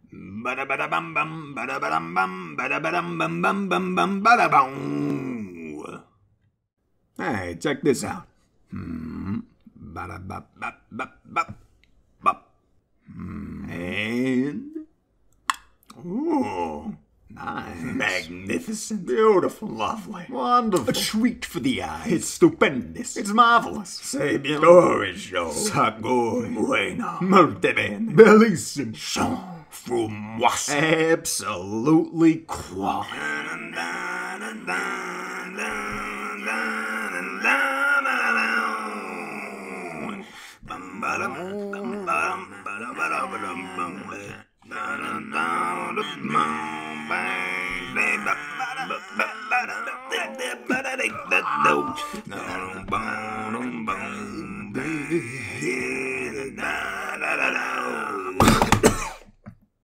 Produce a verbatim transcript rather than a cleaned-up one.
Bada bada bum bum, bada bada bum, bada bada bum bum bum bum, bada bum. Hey, check this out. Hmm. Bada bop bop bop bop bop. And oh, nice, magnificent, beautiful, lovely, wonderful, a treat for the eye. It's stupendous. It's marvelous. C'est bien. Glorious. Sago. Bueno. Molto bene. Bellissimo. Jean Frumoise. Absolutely quality.